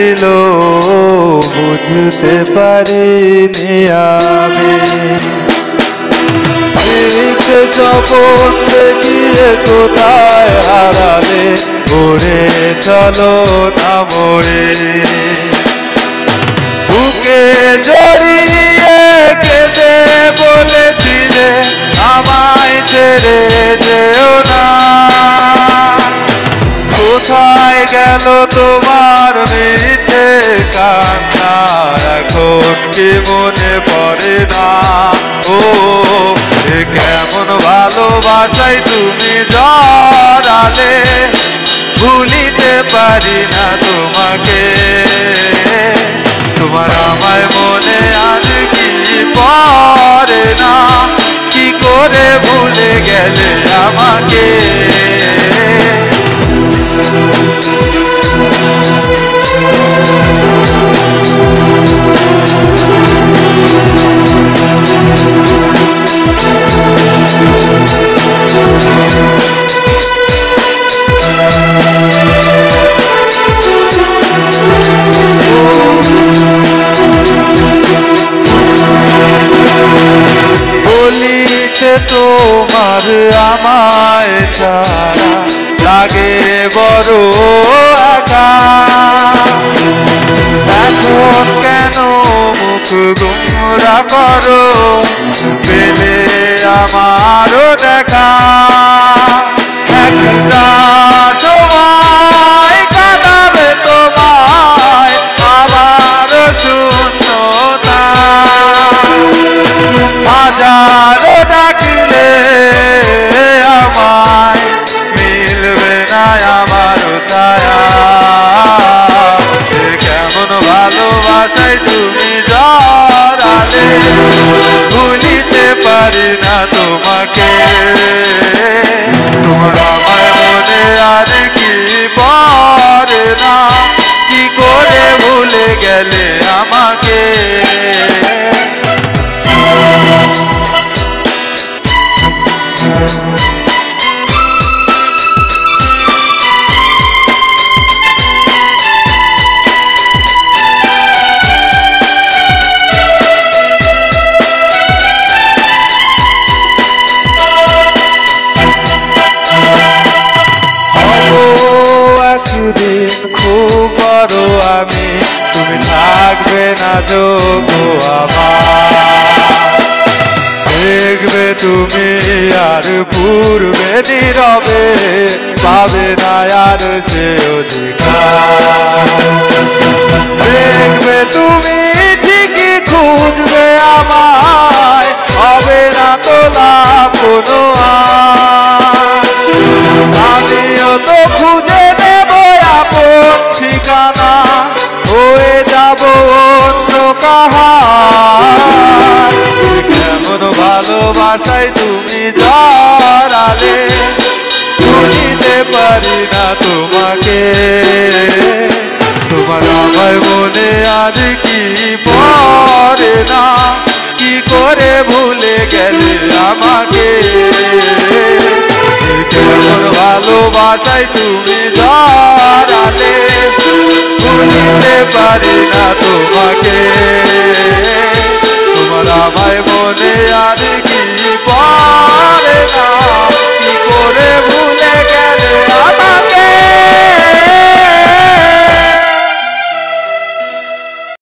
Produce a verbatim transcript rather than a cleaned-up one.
ছিল বুঝতে পারিনি আমি। মিথ্যে স্বপন দেখিয়ে কোথায় হারালে, উড়ে চলো না মরে। বুকে জড়িয়ে কেঁদে বলেছিলে আমায় ছেড়ে যেও না। কোথায় গেল তোমার মিথ্যে কান্না, এখন কি মনে পড়ে না? ও কেমন ভালোবাসায় তুমি জড়ালে, ভুলিতে পারি না তোমাকে। তোমার আমায় মনে আজ কি পড়ে না, কি করে ভুলে গেলে আমাকে। বলিতে তোমার আমায় ছাড়া লাগে বড় একা। এখন কেন মুখ গুমরা করো, পেলে আমারও দেখা। একটা সময় কাটাবে তোমায় আবারও শূন্যতা। হাজারো ডাকলে আমায় মিলবে না আমারও ছায়া। কেমন ভালোবাসায় তুমি জড়ালে, ভুলিতে পারি না তোমাকে। তোমার আমার মনে আর কি পড়ে না, কি করে ভুলে গেলে আমাকে। একদিন খুব বড় আমি, তুমি থাকবে না যোগ্য আমার। দেখবে তুমি আর পূর্বে নীরবে, পাবে না আর সে অধিকার। দেখবে তুমি ঠিকই খুঁজবে আমায়, হবে না তোলা কোনো আর। আমিও তো খুঁজে দেব আপন ঠিকানা, হয়ে যাব অন্য কাহার। কেমন ভালোবাসায় তুমি জড়ালে, ভুলিতে পারি না তোমাকে। তোমার আমার মনে আজ কি পড়ে না, কি করে ভুলে গেলে আমাকে। কেমন ভালোবাসায় তুমি জড়ালে, ভুলিতে পারি না তোমাকে। তোমার আমায় মনে আর কি